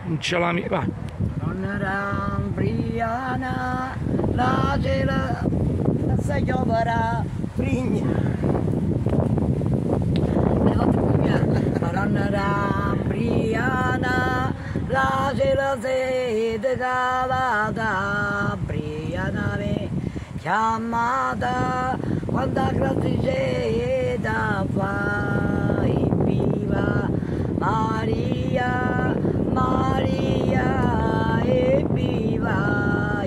Non ce la mi... va. Donna Rambriana, la cera, la giovara, frigna. Donna Rambriana, la cera sede calata, Briana me chiamata, quanta grazia fai, viva Maria, Maria, e viva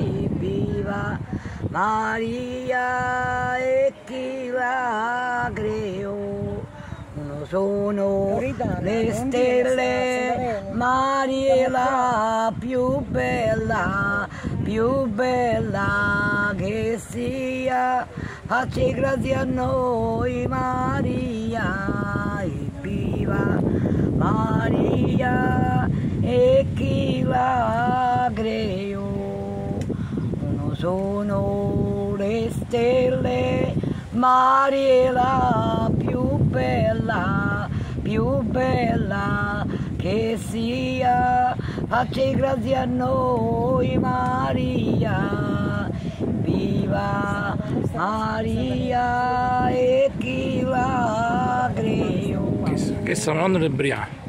Maria, e chi la creò. Uno sono le stelle, Maria è la più bella che sia, faccia grazia a noi Maria, e viva Maria, e chi la creò. Uno sono le stelle, Maria è la più bella che sia, faccia grazia a noi Maria, viva Maria, e chi la creò. Che sono nonno del Briano.